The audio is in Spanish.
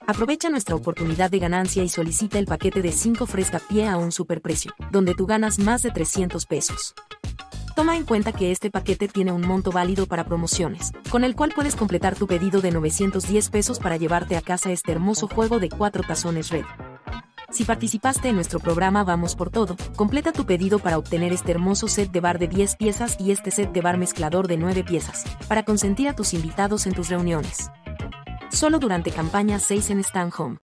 Aprovecha nuestra oportunidad de ganancia y solicita el paquete de 5 Fresca Pie a un superprecio, donde tú ganas más de 300 pesos. Toma en cuenta que este paquete tiene un monto válido para promociones, con el cual puedes completar tu pedido de 910 pesos para llevarte a casa este hermoso juego de 4 tazones Red. Si participaste en nuestro programa Vamos por Todo, completa tu pedido para obtener este hermoso set de bar de 10 piezas y este set de bar mezclador de 9 piezas, para consentir a tus invitados en tus reuniones. Solo durante campaña 6 en Stan Home.